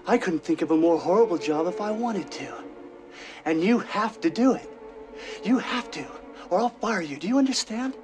I couldn't think of a more horrible job if I wanted to. And you have to do it. You have to, or I'll fire you. Do you understand?